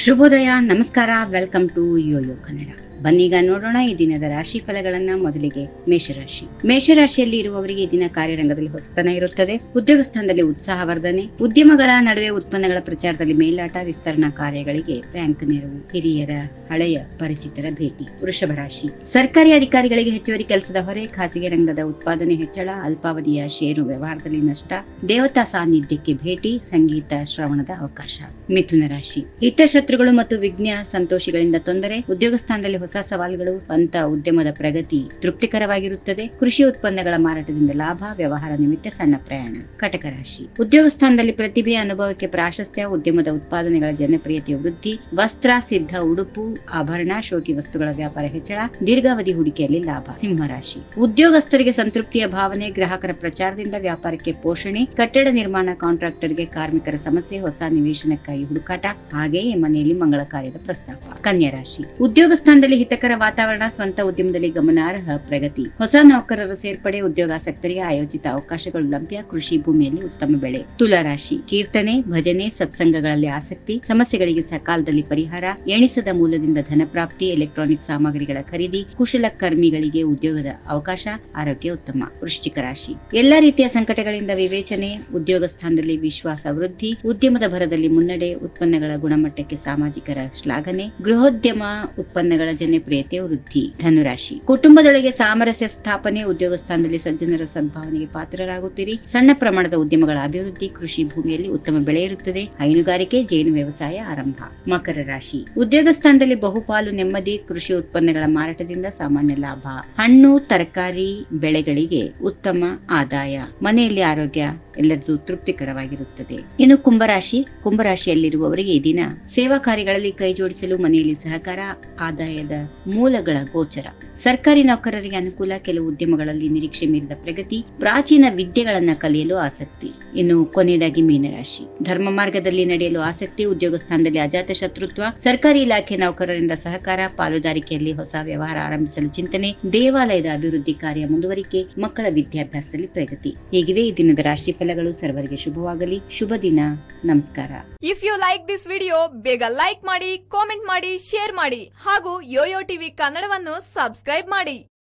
ಶುಭೋದಯ, ನಮಸ್ಕಾರ, welcome to YoYo Kannada. ಬನ್ನೀಗ ನೋಡೋಣ ಈ ದಿನದ ರಾಶಿ ಫಲಗಳನ್ನ. ಮೊದಲಿಗೆ ಮೇಷರಾಶಿ. ಮೇಷರಾಶಿಯಲ್ಲಿ ಇರುವವರಿಗೆ ಈ ದಿನ ಕಾರ್ಯರಂಗದಲ್ಲಿ ಹೊಸತನ ಇರುತ್ತದೆ. ಉದ್ಯೋಗ ಸ್ಥಾನದಲ್ಲಿ ಉತ್ಸಾಹವರ್ಧನೆ, ಉದ್ಯಮಗಳ ನಡುವೆ ಉತ್ಪನ್ನಗಳ ಪ್ರಚಾರದಲ್ಲಿ ಮೇಲಾಟ, ವಿಸ್ತರಣಾ ಕಾರ್ಯಗಳಿಗೆ ಬ್ಯಾಂಕ್ ನೆರವು, ಹಿರಿಯರ ಹಳೆಯ ಪರಿಚಿತರ ಭೇಟಿ. ವೃಷಭ ರಾಶಿ. ಸರ್ಕಾರಿ ಅಧಿಕಾರಿಗಳಿಗೆ ಹೆಚ್ಚುವರಿ ಕೆಲಸದ ಹೊರೆ, ಖಾಸಗಿ ರಂಗದ ಉತ್ಪಾದನೆ ಹೆಚ್ಚಳ, ಅಲ್ಪಾವಧಿಯ ಷೇರು ವ್ಯವಹಾರದಲ್ಲಿ ನಷ್ಟ, ದೇವತಾ ಸಾನ್ನಿಧ್ಯಕ್ಕೆ ಭೇಟಿ, ಸಂಗೀತ ಶ್ರವಣದ ಅವಕಾಶ. ಮಿಥುನ ರಾಶಿ. ಹಿತಶತ್ರುಗಳು ಮತ್ತು ವಿಘ್ನ ಸಂತೋಷಿಗಳಿಂದ ತೊಂದರೆ, ಉದ್ಯೋಗ ಸ್ಥಾನದಲ್ಲಿ ಹೊಸ ಸವಾಲುಗಳು, ಸ್ವಂತ ಉದ್ಯಮದ ಪ್ರಗತಿ ತೃಪ್ತಿಕರವಾಗಿರುತ್ತದೆ. ಕೃಷಿ ಉತ್ಪನ್ನಗಳ ಮಾರಾಟದಿಂದ ಲಾಭ, ವ್ಯವಹಾರ ನಿಮಿತ್ತ ಸಣ್ಣ ಪ್ರಯಾಣ. ಕಟಕ ರಾಶಿ. ಉದ್ಯೋಗ ಸ್ಥಾನದಲ್ಲಿ ಪ್ರತಿಭೆ, ಅನುಭವಕ್ಕೆ ಪ್ರಾಶಸ್ತ್ಯ, ಉದ್ಯಮದ ಉತ್ಪಾದನೆಗಳ ಜನಪ್ರಿಯತೆಯ ವೃದ್ಧಿ, ವಸ್ತ್ರ, ಸಿದ್ಧ ಉಡುಪು, ಆಭರಣ, ಶೋಕಿ ವಸ್ತುಗಳ ವ್ಯಾಪಾರ ಹೆಚ್ಚಳ, ದೀರ್ಘಾವಧಿ ಹೂಡಿಕೆಯಲ್ಲಿ ಲಾಭ. ಸಿಂಹರಾಶಿ. ಉದ್ಯೋಗಸ್ಥರಿಗೆ ಸಂತೃಪ್ತಿಯ ಭಾವನೆ, ಗ್ರಾಹಕರ ಪ್ರಚಾರದಿಂದ ವ್ಯಾಪಾರಕ್ಕೆ ಪೋಷಣೆ, ಕಟ್ಟಡ ನಿರ್ಮಾಣ ಕಾಂಟ್ರಾಕ್ಟರ್ಗೆ ಕಾರ್ಮಿಕರ ಸಮಸ್ಯೆ, ಹೊಸ ನಿವೇಶನಕ್ಕಾಗಿ ಹುಡುಕಾಟ, ಹಾಗೆಯೇ ಮನೆಯಲ್ಲಿ ಮಂಗಳ ಕಾರ್ಯದ ಪ್ರಸ್ತಾಪ. ಕನ್ಯಾ ರಾಶಿ. ಉದ್ಯೋಗ ಸ್ಥಾನದಲ್ಲಿ ಹಿತಕರ ವಾತಾವರಣ, ಸ್ವಂತ ಉದ್ಯಮದಲ್ಲಿ ಗಮನಾರ್ಹ ಪ್ರಗತಿ, ಹೊಸ ನೌಕರರ ಸೇರ್ಪಡೆ, ಉದ್ಯೋಗಾಸಕ್ತರಿಗೆ ಆಯೋಜಿತ ಅವಕಾಶಗಳು ಲಭ್ಯ, ಕೃಷಿ ಭೂಮಿಯಲ್ಲಿ ಉತ್ತಮ ಬೆಳೆ. ತುಲಾ ರಾಶಿ. ಕೀರ್ತನೆ, ಭಜನೆ, ಸತ್ಸಂಗಗಳಲ್ಲಿ ಆಸಕ್ತಿ, ಸಮಸ್ಯೆಗಳಿಗೆ ಸಕಾಲದಲ್ಲಿ ಪರಿಹಾರ, ಎಣಿಸದ ಮೂಲದಿಂದ ಧನಪ್ರಾಪ್ತಿ, ಎಲೆಕ್ಟ್ರಾನಿಕ್ ಸಾಮಗ್ರಿಗಳ ಖರೀದಿ, ಕುಶಲಕರ್ಮಿಗಳಿಗೆ ಉದ್ಯೋಗದ ಅವಕಾಶ, ಆರೋಗ್ಯ ಉತ್ತಮ. ವೃಶ್ಚಿಕ ರಾಶಿ. ಎಲ್ಲಾ ರೀತಿಯ ಸಂಕಟಗಳಿಂದ ವಿವೇಚನೆ, ಉದ್ಯೋಗ ಸ್ಥಾನದಲ್ಲಿ ವಿಶ್ವಾಸ ವೃದ್ಧಿ, ಉದ್ಯಮದ ಭರದಲ್ಲಿ ಮುನ್ನಡೆ, ಉತ್ಪನ್ನಗಳ ಗುಣಮಟ್ಟಕ್ಕೆ ಸಾಮಾಜಿಕರ ಶ್ಲಾಘನೆ, ಗೃಹೋದ್ಯಮ ಉತ್ಪನ್ನಗಳ ಜನಪ್ರಿಯತೆ ವೃದ್ಧಿ. ಧನುರಾಶಿ. ಕುಟುಂಬದೊಳಗೆ ಸಾಮರಸ್ಯ ಸ್ಥಾಪನೆ, ಉದ್ಯೋಗ ಸ್ಥಾನದಲ್ಲಿ ಸಜ್ಜನರ ಸದ್ಭಾವನೆಗೆ ಪಾತ್ರರಾಗುತ್ತೀರಿ, ಸಣ್ಣ ಪ್ರಮಾಣದ ಉದ್ಯಮಗಳ ಅಭಿವೃದ್ಧಿ, ಕೃಷಿ ಭೂಮಿಯಲ್ಲಿ ಉತ್ತಮ ಬೆಳೆ ಇರುತ್ತದೆ, ಹೈನುಗಾರಿಕೆ, ಜೇನು ವ್ಯವಸಾಯ ಆರಂಭ. ಮಕರ ರಾಶಿ. ಉದ್ಯೋಗ ಸ್ಥಾನದಲ್ಲಿ ಬಹುಪಾಲು ನೆಮ್ಮದಿ, ಕೃಷಿ ಉತ್ಪನ್ನಗಳ ಮಾರಾಟದಿಂದ ಸಾಮಾನ್ಯ ಲಾಭ, ಹಣ್ಣು ತರಕಾರಿ ಬೆಳೆಗಳಿಗೆ ಉತ್ತಮ ಆದಾಯ, ಮನೆಯಲ್ಲಿ ಆರೋಗ್ಯ ಎಲ್ಲರದು ತೃಪ್ತಿಕರವಾಗಿರುತ್ತದೆ. ಇನ್ನು ಕುಂಭರಾಶಿ. ಕುಂಭರಾಶಿಯಲ್ಲಿರುವವರಿಗೆ ಈ ದಿನ ಸೇವಾ ಕಾರ್ಯಗಳಲ್ಲಿ ಕೈ ಜೋಡಿಸಲು, ಮನೆಯಲ್ಲಿ ಸಹಕಾರ, ಆದಾಯದ ಮೂಲಗಳ ಗೋಚರ, ಸರ್ಕಾರಿ ನೌಕರರಿಗೆ ಅನುಕೂಲ, ಕೆಲವು ಉದ್ಯಮಗಳಲ್ಲಿ ನಿರೀಕ್ಷೆ ಮೀರಿದ ಪ್ರಗತಿ, ಪ್ರಾಚೀನ ವಿದ್ಯೆಗಳನ್ನ ಕಲಿಯಲು ಆಸಕ್ತಿ. ಇನ್ನು ಕೊನೆಯದಾಗಿ ಮೀನರಾಶಿ. ಧರ್ಮ ಮಾರ್ಗದಲ್ಲಿ ನಡೆಯಲು ಆಸಕ್ತಿ, ಉದ್ಯೋಗ ಸ್ಥಾನದಲ್ಲಿ ಅಜಾತ ಶತ್ರುತ್ವ, ಸರ್ಕಾರಿ ಇಲಾಖೆ ನೌಕರರಿಂದ ಸಹಕಾರ, ಪಾಲುದಾರಿಕೆಯಲ್ಲಿ ಹೊಸ ವ್ಯವಹಾರ ಆರಂಭಿಸಲು ಚಿಂತನೆ, ದೇವಾಲಯದ ಅಭಿವೃದ್ಧಿ ಕಾರ್ಯ ಮುಂದುವರಿಕೆ, ಮಕ್ಕಳ ವಿದ್ಯಾಭ್ಯಾಸದಲ್ಲಿ ಪ್ರಗತಿ. ಹೀಗಿವೆ ಈ ದಿನದ ರಾಶಿ ಫಲಗಳು. ಸರ್ವರಿಗೆ ಶುಭವಾಗಲಿ. ಶುಭ ದಿನ. ನಮಸ್ಕಾರ. If you like this video, ಬೇಗ ಲೈಕ್ ಮಾಡಿ, ಕಾಮೆಂಟ್ ಮಾಡಿ, ಶೇರ್ ಮಾಡಿ ಹಾಗೂ ಯೋಯೋ ಟಿವಿ ಕನ್ನಡವನ್ನು ಸಬ್ಸ್ಕ್ರೈಬ್ ಮಾಡಿ.